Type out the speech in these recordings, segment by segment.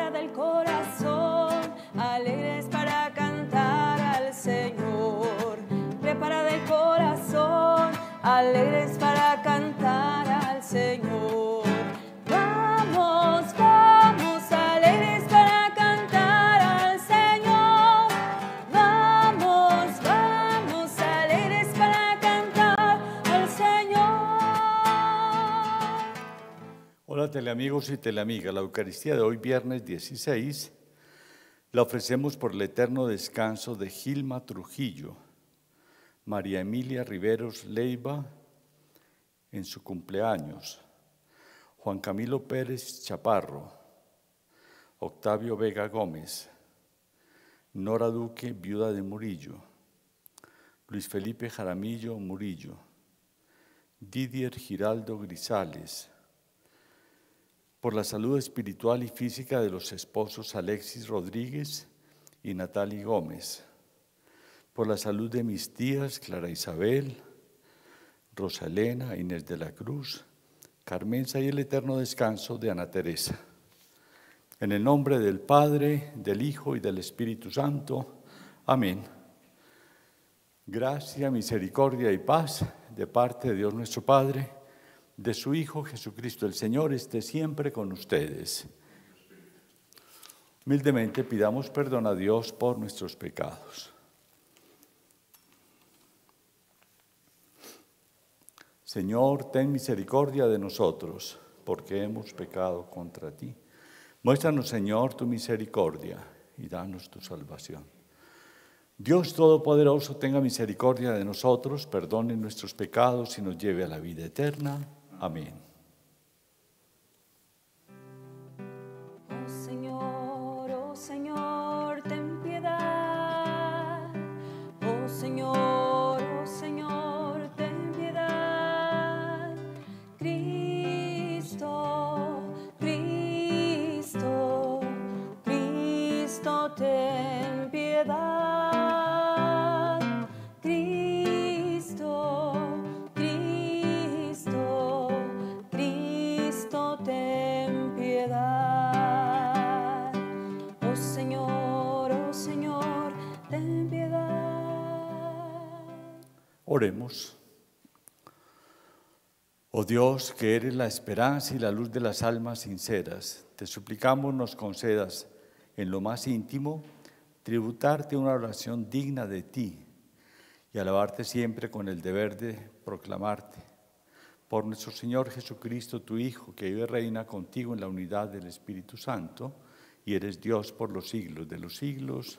prepara del corazón, alegres para cantar al Señor. Prepara del corazón, alegres para cantar al Señor. Vamos, vamos, alegres para cantar al Señor. Vamos, vamos, alegres para cantar al Señor. Hola teleamigos y teleamigas, la Eucaristía de hoy viernes 16 la ofrecemos por el eterno descanso de Gilma Trujillo, María Emilia Riveros Leiva en su cumpleaños, Juan Camilo Pérez Chaparro, Octavio Vega Gómez, Nora Duque, viuda de Murillo, Luis Felipe Jaramillo Murillo, Didier Giraldo Grisales, por la salud espiritual y física de los esposos Alexis Rodríguez y Natalie Gómez, por la salud de mis tías Clara Isabel, Rosa Elena, Inés de la Cruz, Carmenza y el eterno descanso de Ana Teresa. En el nombre del Padre, del Hijo y del Espíritu Santo. Amén. Gracia, misericordia y paz de parte de Dios nuestro Padre, de su Hijo Jesucristo el Señor, esté siempre con ustedes. Humildemente pidamos perdón a Dios por nuestros pecados. Señor, ten misericordia de nosotros, porque hemos pecado contra ti. Muéstranos, Señor, tu misericordia y danos tu salvación. Dios Todopoderoso, tenga misericordia de nosotros, perdone nuestros pecados y nos lleve a la vida eterna. Amén. Oh Señor, ten piedad. Oh Señor, ten piedad. Cristo, Cristo, Cristo, ten piedad. Oremos. Oh Dios, que eres la esperanza y la luz de las almas sinceras, te suplicamos nos concedas en lo más íntimo tributarte una oración digna de ti y alabarte siempre con el deber de proclamarte. Por nuestro Señor Jesucristo, tu Hijo, que vive y reina contigo en la unidad del Espíritu Santo, y eres Dios por los siglos de los siglos.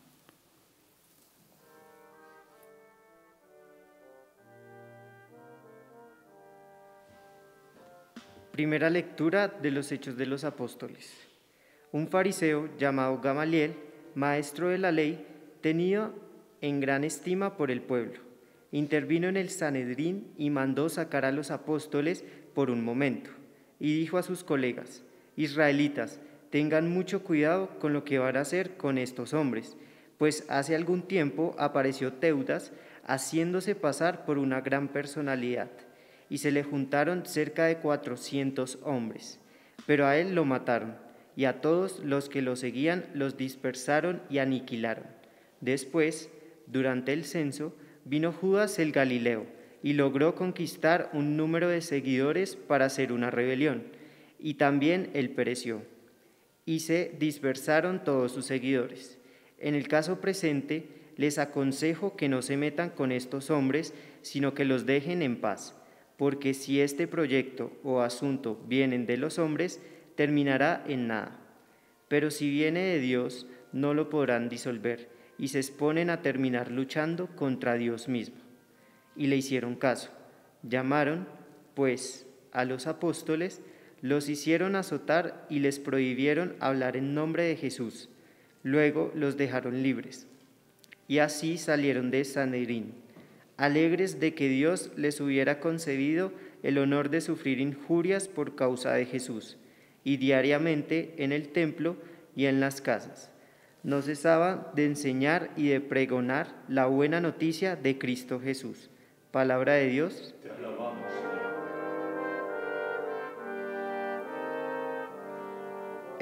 Primera lectura de los Hechos de los Apóstoles. Un fariseo llamado Gamaliel, maestro de la ley, tenido en gran estima por el pueblo, intervino en el Sanedrín y mandó sacar a los apóstoles por un momento, y dijo a sus colegas: israelitas, tengan mucho cuidado con lo que van a hacer con estos hombres, pues hace algún tiempo apareció Teudas haciéndose pasar por una gran personalidad, y se le juntaron cerca de 400 hombres. Pero a él lo mataron, y a todos los que lo seguían los dispersaron y aniquilaron. Después, durante el censo, vino Judas el Galileo, y logró conquistar un número de seguidores para hacer una rebelión, y también él pereció, y se dispersaron todos sus seguidores. En el caso presente, les aconsejo que no se metan con estos hombres, sino que los dejen en paz, porque si este proyecto o asunto vienen de los hombres, terminará en nada. Pero si viene de Dios, no lo podrán disolver, y se exponen a terminar luchando contra Dios mismo. Y le hicieron caso. Llamaron, pues, a los apóstoles, los hicieron azotar y les prohibieron hablar en nombre de Jesús. Luego los dejaron libres. Y así salieron de Sanedrín, alegres de que Dios les hubiera concedido el honor de sufrir injurias por causa de Jesús, y diariamente en el templo y en las casas no cesaban de enseñar y de pregonar la buena noticia de Cristo Jesús. Palabra de Dios. Te alabamos, Señor.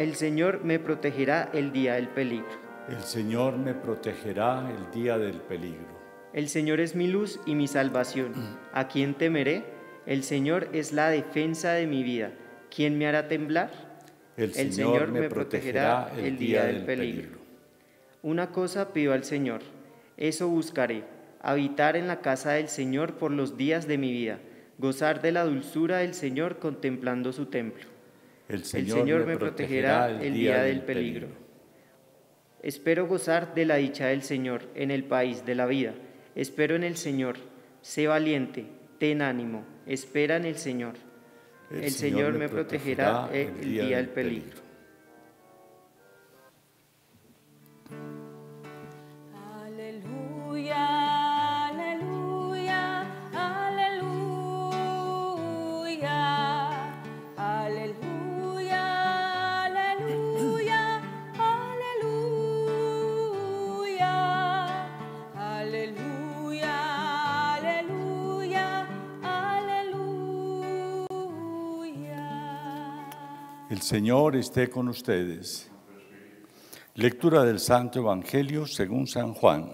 El Señor me protegerá el día del peligro. El Señor me protegerá el día del peligro. El Señor es mi luz y mi salvación. ¿A quién temeré? El Señor es la defensa de mi vida. ¿Quién me hará temblar? El Señor me protegerá el día del peligro. Una cosa pido al Señor, eso buscaré, habitar en la casa del Señor por los días de mi vida, gozar de la dulzura del Señor contemplando su templo. El Señor me protegerá el día del peligro. Espero gozar de la dicha del Señor en el país de la vida. Espero en el Señor. Sé valiente, ten ánimo, espera en el Señor. El Señor me protegerá el día del peligro. Aleluya, aleluya, aleluya, aleluya, aleluya, aleluya, aleluya, aleluya, aleluya. El Señor esté con ustedes. Lectura del Santo Evangelio según San Juan.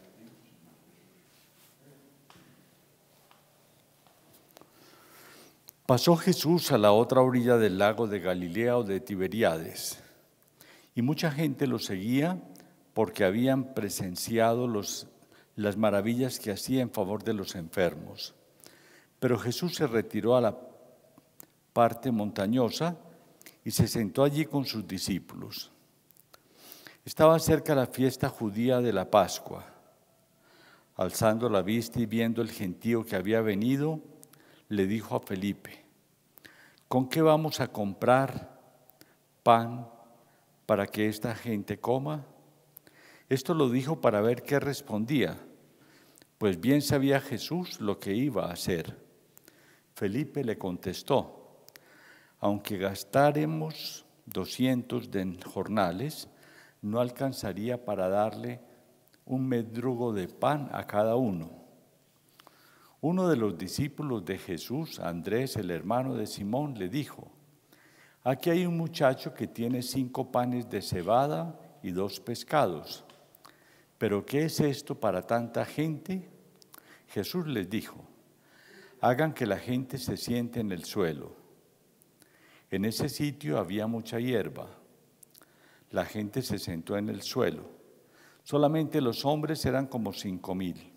Pasó Jesús a la otra orilla del lago de Galilea o de Tiberíades, y mucha gente lo seguía porque habían presenciado las maravillas que hacía en favor de los enfermos. Pero Jesús se retiró a la parte montañosa y se sentó allí con sus discípulos. Estaba cerca la fiesta judía de la Pascua. Alzando la vista y viendo el gentío que había venido, le dijo a Felipe: ¿con qué vamos a comprar pan para que esta gente coma? Esto lo dijo para ver qué respondía, pues bien sabía Jesús lo que iba a hacer. Felipe le contestó: aunque gastáramos 200 jornales, no alcanzaría para darle un medrugo de pan a cada uno. Uno de los discípulos de Jesús, Andrés, el hermano de Simón, le dijo: aquí hay un muchacho que tiene 5 panes de cebada y 2 pescados. ¿Pero qué es esto para tanta gente? Jesús les dijo: hagan que la gente se siente en el suelo. En ese sitio había mucha hierba. La gente se sentó en el suelo. Solamente los hombres eran como 5,000.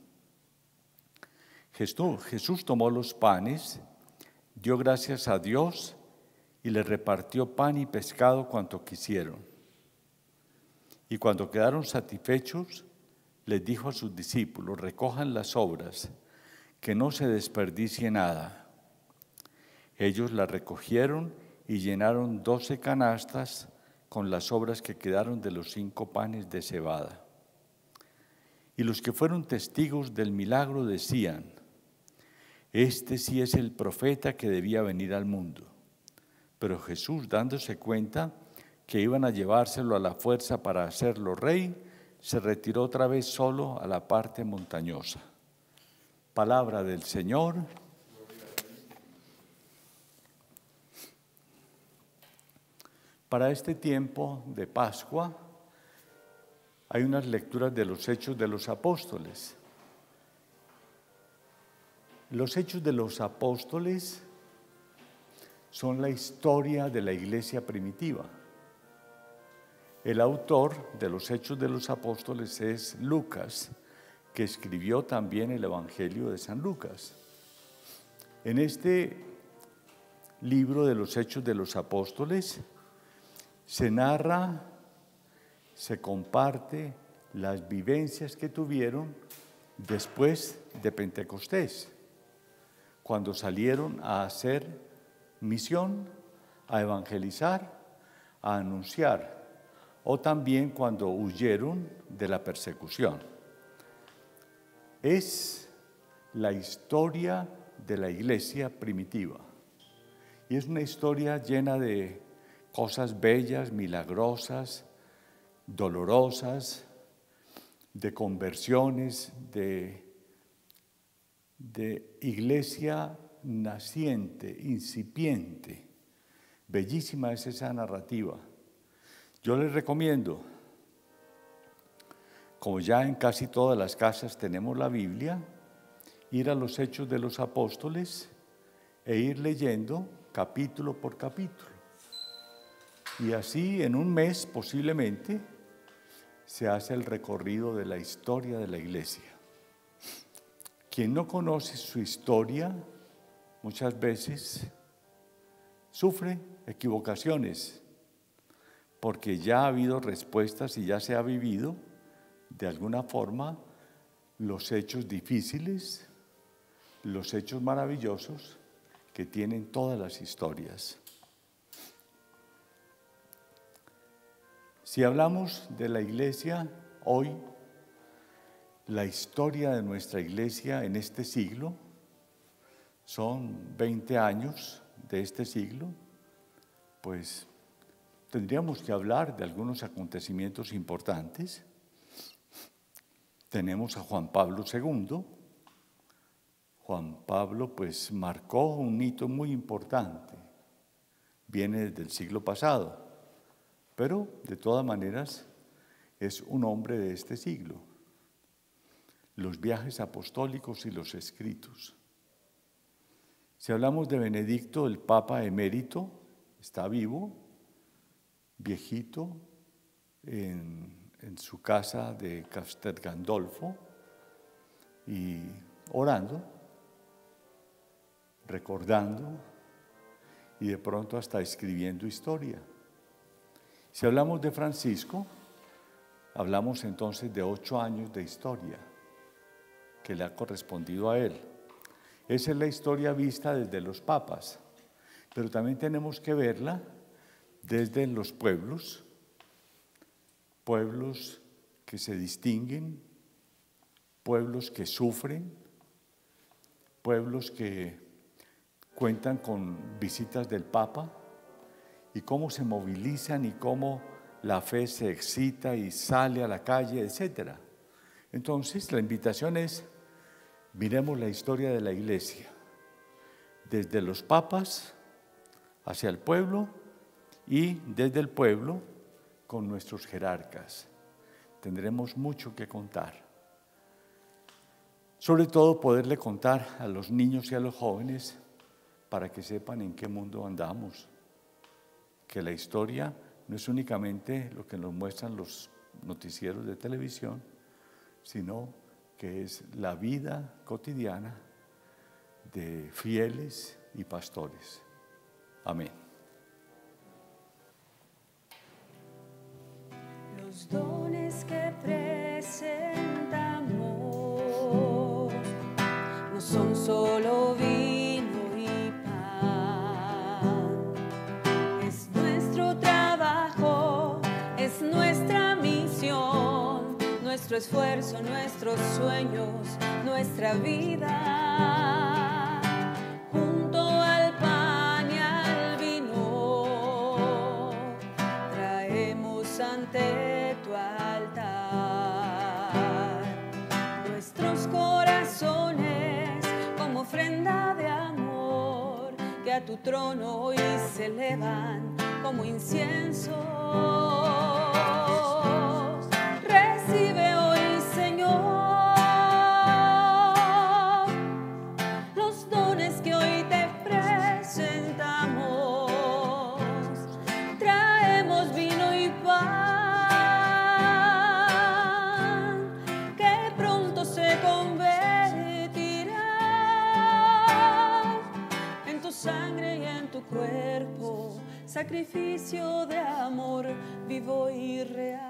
Jesús tomó los panes, dio gracias a Dios y les repartió pan y pescado cuanto quisieron. Y cuando quedaron satisfechos, les dijo a sus discípulos: recojan las sobras, que no se desperdicie nada. Ellos las recogieron y llenaron 12 canastas con las sobras que quedaron de los 5 panes de cebada. Y los que fueron testigos del milagro decían: este sí es el profeta que debía venir al mundo. Pero Jesús, dándose cuenta que iban a llevárselo a la fuerza para hacerlo rey, se retiró otra vez solo a la parte montañosa. Palabra del Señor. Para este tiempo de Pascua hay unas lecturas de los Hechos de los Apóstoles. Los Hechos de los Apóstoles son la historia de la iglesia primitiva. El autor de los Hechos de los Apóstoles es Lucas, que escribió también el Evangelio de San Lucas. En este libro de los Hechos de los Apóstoles se narra, se comparte las vivencias que tuvieron después de Pentecostés, cuando salieron a hacer misión, a evangelizar, a anunciar, o también cuando huyeron de la persecución. Es la historia de la iglesia primitiva y es una historia llena de cosas bellas, milagrosas, dolorosas, de conversiones, de iglesia naciente, incipiente. Bellísima es esa narrativa. Yo les recomiendo, como ya en casi todas las casas tenemos la Biblia, ir a los Hechos de los Apóstoles e ir leyendo capítulo por capítulo. Y así en un mes posiblemente se hace el recorrido de la historia de la iglesia. Quien no conoce su historia muchas veces sufre equivocaciones, porque ya ha habido respuestas y ya se ha vivido de alguna forma los hechos difíciles, los hechos maravillosos que tienen todas las historias. Si hablamos de la iglesia hoy, la historia de nuestra iglesia en este siglo, son 20 años de este siglo, pues tendríamos que hablar de algunos acontecimientos importantes. Tenemos a Juan Pablo II. Juan Pablo pues marcó un hito muy importante, viene desde el siglo pasado, pero de todas maneras es un hombre de este siglo. Los viajes apostólicos y los escritos. Si hablamos de Benedicto, el Papa emérito, está vivo, viejito, en su casa de Castel Gandolfo y orando, recordando y de pronto hasta escribiendo historia. Si hablamos de Francisco, hablamos entonces de 8 años de historia que le ha correspondido a él. Esa es la historia vista desde los papas, pero también tenemos que verla desde los pueblos que se distinguen, pueblos que sufren, pueblos que cuentan con visitas del Papa y cómo se movilizan y cómo la fe se excita y sale a la calle, etc. Entonces, la invitación es, miremos la historia de la iglesia, desde los papas hacia el pueblo y desde el pueblo con nuestros jerarcas. Tendremos mucho que contar. Sobre todo poderle contar a los niños y a los jóvenes para que sepan en qué mundo andamos. Que la historia no es únicamente lo que nos muestran los noticieros de televisión, sino que es la vida cotidiana de fieles y pastores. Amén. Los dones que presentamos no son solo vino y pan. Es nuestro trabajo, es nuestra misión, nuestro esfuerzo, nuestros sueños, nuestra vida. Junto al pan y al vino, traemos ante tu altar nuestros corazones como ofrenda de amor que a tu trono hoy se elevan como incienso. Recibe hoy, Señor, los dones que hoy te presentamos. Traemos vino y pan que pronto se convertirá en tu sangre y en tu cuerpo, sacrificio de amor vivo y real.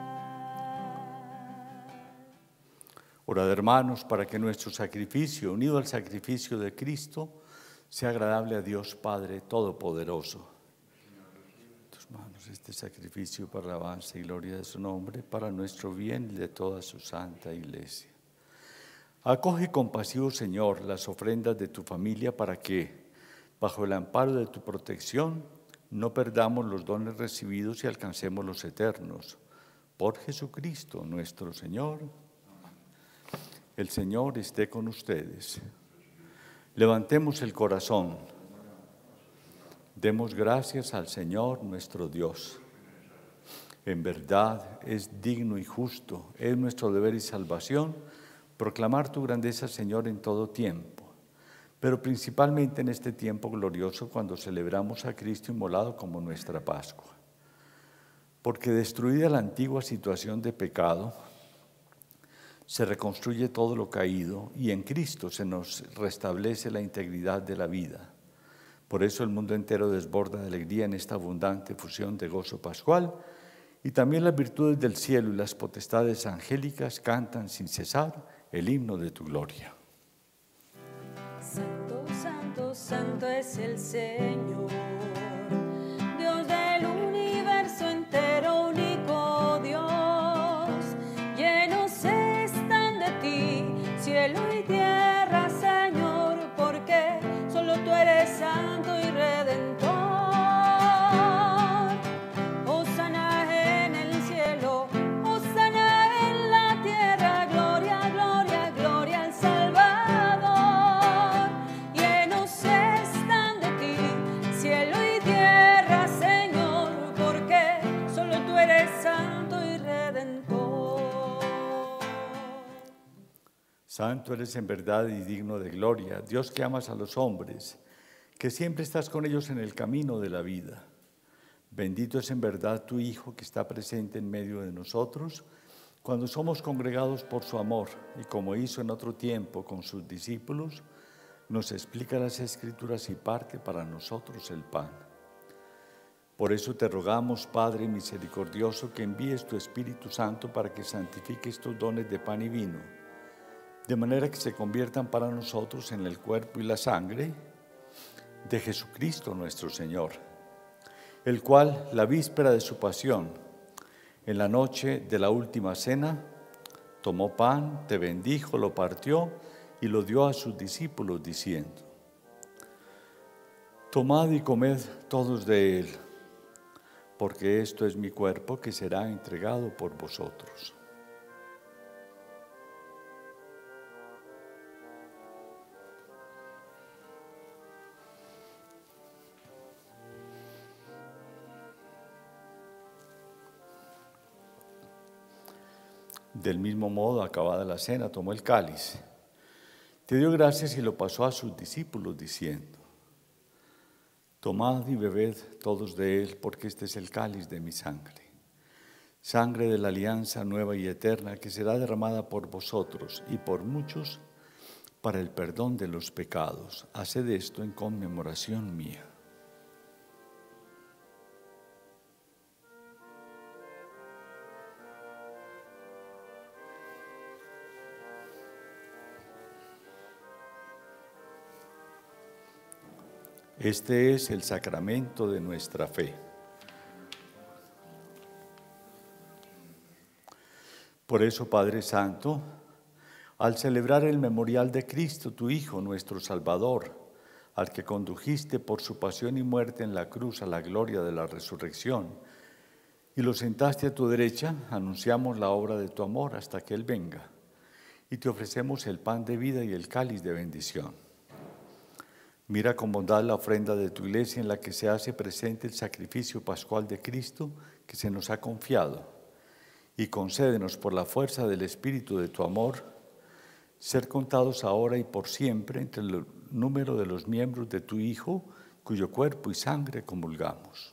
Orad, hermanos, para que nuestro sacrificio, unido al sacrificio de Cristo, sea agradable a Dios Padre Todopoderoso. En tus manos este sacrificio para la alabanza y gloria de su nombre, para nuestro bien y de toda su santa iglesia. Acoge compasivo, Señor, las ofrendas de tu familia para que, bajo el amparo de tu protección, no perdamos los dones recibidos y alcancemos los eternos. Por Jesucristo nuestro Señor. El Señor esté con ustedes. Levantemos el corazón. Demos gracias al Señor nuestro Dios. En verdad es digno y justo, es nuestro deber y salvación proclamar tu grandeza, Señor, en todo tiempo, pero principalmente en este tiempo glorioso cuando celebramos a Cristo inmolado como nuestra Pascua. Porque destruida la antigua situación de pecado, se reconstruye todo lo caído y en Cristo se nos restablece la integridad de la vida. Por eso el mundo entero desborda de alegría en esta abundante fusión de gozo pascual, y también las virtudes del cielo y las potestades angélicas cantan sin cesar el himno de tu gloria. Santo, santo, santo es el Señor, Dios del universo entero, único Dios. Llenos están de ti, cielo y tierra, Señor, porque solo tú eres santo y redentor. Hosana en el cielo, hosana en la tierra, gloria, gloria, gloria al Salvador. Llenos están de ti, cielo y tierra, Señor, porque solo tú eres santo y redentor. Santo eres en verdad y digno de gloria, Dios que amas a los hombres, que siempre estás con ellos en el camino de la vida. Bendito es en verdad tu Hijo que está presente en medio de nosotros cuando somos congregados por su amor y como hizo en otro tiempo con sus discípulos, nos explica las Escrituras y parte para nosotros el pan. Por eso te rogamos, Padre misericordioso, que envíes tu Espíritu Santo para que santifique estos dones de pan y vino, de manera que se conviertan para nosotros en el cuerpo y la sangre de Jesucristo nuestro Señor, el cual, la víspera de su pasión, en la noche de la última cena, tomó pan, te bendijo, lo partió y lo dio a sus discípulos, diciendo: tomad y comed todos de él, porque esto es mi cuerpo que será entregado por vosotros. Del mismo modo, acabada la cena, tomó el cáliz, te dio gracias y lo pasó a sus discípulos, diciendo: tomad y bebed todos de él, porque este es el cáliz de mi sangre, sangre de la alianza nueva y eterna, que será derramada por vosotros y por muchos para el perdón de los pecados. Haced esto en conmemoración mía. Este es el sacramento de nuestra fe. Por eso, Padre Santo, al celebrar el memorial de Cristo, tu Hijo, nuestro Salvador, al que condujiste por su pasión y muerte en la cruz a la gloria de la resurrección, y lo sentaste a tu derecha, anunciamos la obra de tu amor hasta que Él venga, y te ofrecemos el pan de vida y el cáliz de bendición. Mira con bondad la ofrenda de tu iglesia en la que se hace presente el sacrificio pascual de Cristo que se nos ha confiado, y concédenos por la fuerza del Espíritu de tu amor ser contados ahora y por siempre entre el número de los miembros de tu Hijo, cuyo cuerpo y sangre comulgamos.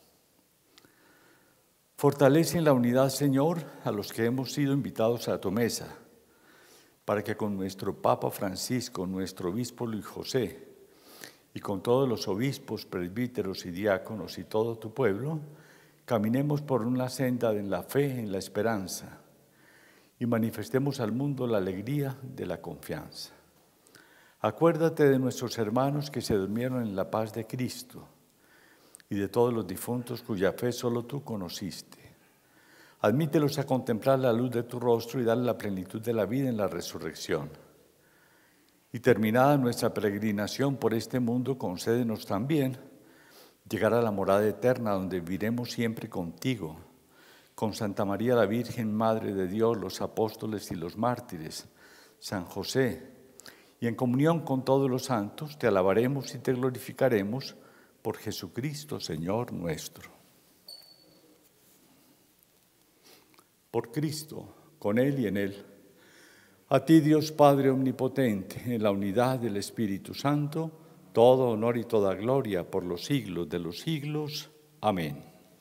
Fortalece en la unidad, Señor, a los que hemos sido invitados a tu mesa, para que con nuestro Papa Francisco, nuestro obispo Luis José, y con todos los obispos, presbíteros y diáconos y todo tu pueblo, caminemos por una senda en la fe, en la esperanza, y manifestemos al mundo la alegría de la confianza. Acuérdate de nuestros hermanos que se durmieron en la paz de Cristo y de todos los difuntos cuya fe solo tú conociste. Admítelos a contemplar la luz de tu rostro y darle la plenitud de la vida en la resurrección. Y terminada nuestra peregrinación por este mundo, concédenos también llegar a la morada eterna, donde viviremos siempre contigo, con Santa María la Virgen, Madre de Dios, los apóstoles y los mártires, San José, y en comunión con todos los santos, te alabaremos y te glorificaremos por Jesucristo, Señor nuestro. Por Cristo, con Él y en Él. A ti, Dios Padre Omnipotente, en la unidad del Espíritu Santo, todo honor y toda gloria por los siglos de los siglos. Amén.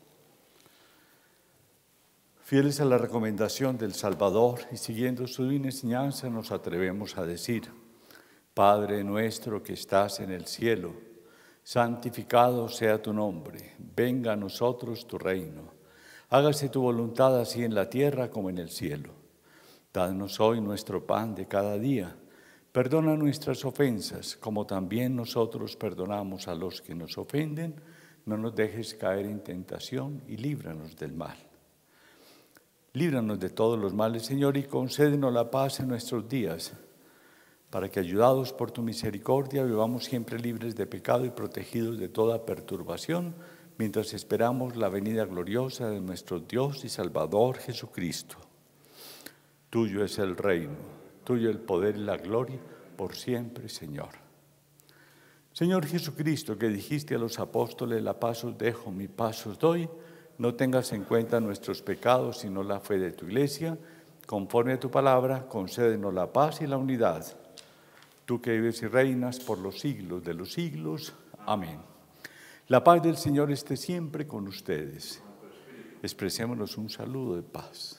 Fieles a la recomendación del Salvador y siguiendo su divina enseñanza, nos atrevemos a decir: Padre nuestro que estás en el cielo, santificado sea tu nombre, venga a nosotros tu reino. Hágase tu voluntad así en la tierra como en el cielo. Danos hoy nuestro pan de cada día. Perdona nuestras ofensas, como también nosotros perdonamos a los que nos ofenden. No nos dejes caer en tentación y líbranos del mal. Líbranos de todos los males, Señor, y concédenos la paz en nuestros días, para que, ayudados por tu misericordia, vivamos siempre libres de pecado y protegidos de toda perturbación, mientras esperamos la venida gloriosa de nuestro Dios y Salvador Jesucristo. Tuyo es el reino, tuyo el poder y la gloria, por siempre, Señor. Señor Jesucristo, que dijiste a los apóstoles: la paz os dejo, mi paz os doy, no tengas en cuenta nuestros pecados, sino la fe de tu Iglesia. Conforme a tu palabra, concédenos la paz y la unidad. Tú que vives y reinas por los siglos de los siglos. Amén. La paz del Señor esté siempre con ustedes. Expresémonos un saludo de paz.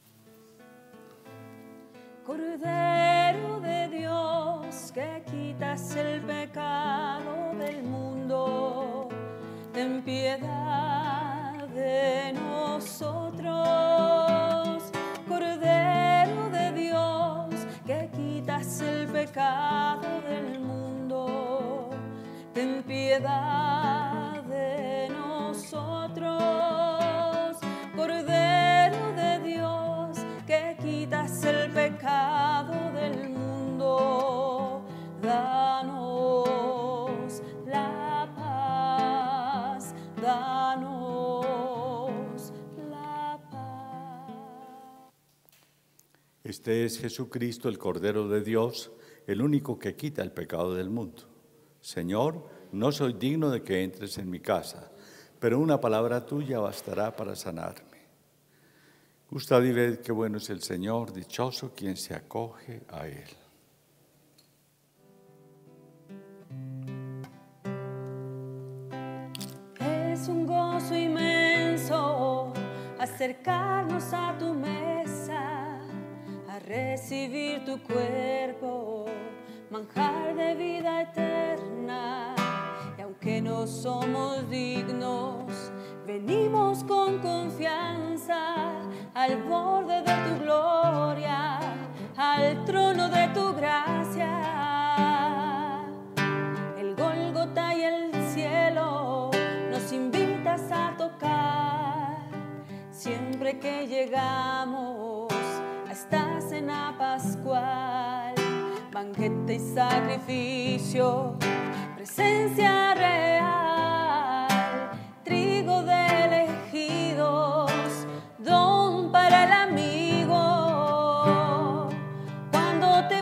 Cordero de Dios, que quitas el pecado del mundo, ten piedad de nosotros. Cordero de Dios, que quitas el pecado del mundo, ten piedad de nosotros. Cordero de Dios, que quitas el pecado del mundo, danos la paz, danos la paz. Este es Jesucristo, el Cordero de Dios, el único que quita el pecado del mundo. Señor, no soy digno de que entres en mi casa, pero una palabra tuya bastará para sanarme. Gustad y ved qué bueno es el Señor, dichoso quien se acoge a Él. Es un gozo inmenso acercarnos a tu mesa, a recibir tu cuerpo, manjar de vida eterna. Y aunque no somos dignos, venimos con confianza al borde de tu gloria, al trono de tu gracia. El Gólgota y el cielo nos invitas a tocar. Siempre que llegamos a esta cena pascual, banquete y sacrificio, presencia real, trigo de elegidos, don para el amigo. Cuando te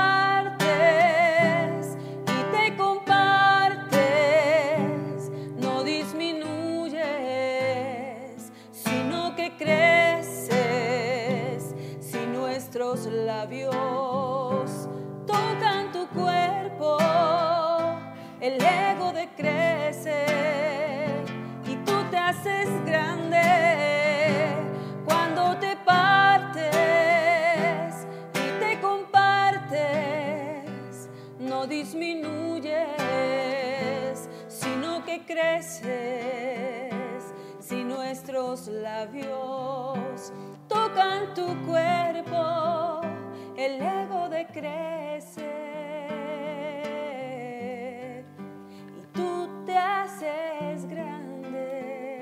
partes y te compartes, no disminuyes, sino que creces. Si nuestros labios tocan tu cuerpo, el ego decrece y tú te haces grande. Cuando te partes y te compartes, no disminuyes, sino que creces. Si nuestros labios tocan tu cuerpo, el ego decrece. Te haces grande.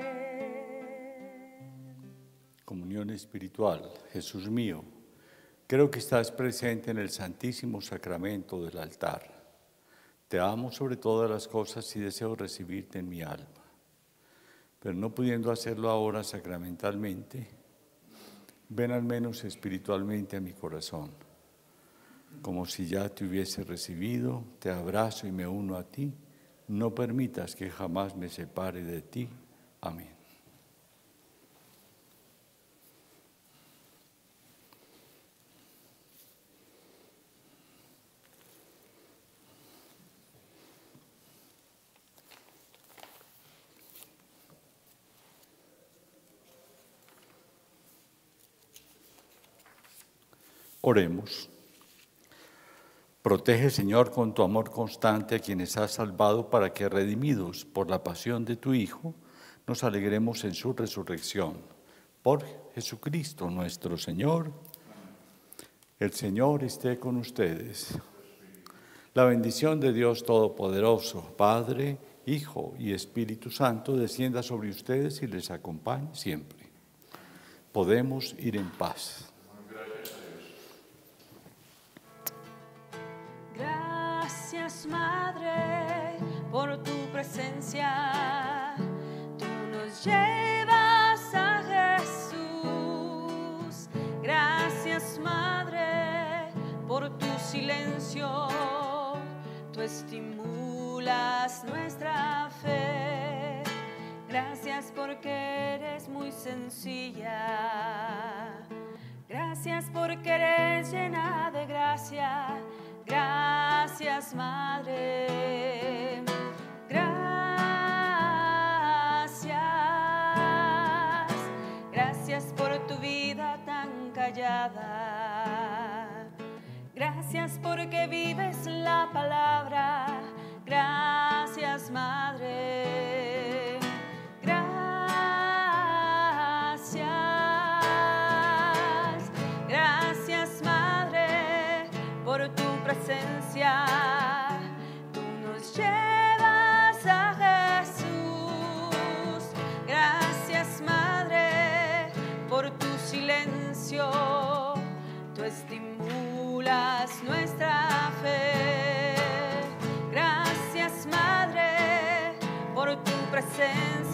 Comunión espiritual. Jesús mío, creo que estás presente en el Santísimo Sacramento del altar. Te amo sobre todas las cosas y deseo recibirte en mi alma. Pero no pudiendo hacerlo ahora sacramentalmente, ven al menos espiritualmente a mi corazón. Como si ya te hubiese recibido, te abrazo y me uno a ti. No permitas que jamás me separe de ti. Amén. Oremos. Protege, Señor, con tu amor constante a quienes has salvado, para que, redimidos por la pasión de tu Hijo, nos alegremos en su resurrección. Por Jesucristo nuestro Señor. El Señor esté con ustedes. La bendición de Dios Todopoderoso, Padre, Hijo y Espíritu Santo, descienda sobre ustedes y les acompañe siempre. Podemos ir en paz. Gracias, Madre, por tu presencia. Tú nos llevas a Jesús. Gracias, Madre, por tu silencio. Tú estimulas nuestra fe. Gracias porque eres muy sencilla. Gracias porque eres llena de gracia. Gracias, Madre. Gracias. Gracias por tu vida tan callada. Gracias porque vives la palabra. Gracias, Madre. Gracias. Gracias, Madre, por tu presencia. Tú nos llevas a Jesús. Gracias, Madre, por tu silencio. Tú estimulas nuestra fe. Gracias, Madre, por tu presencia.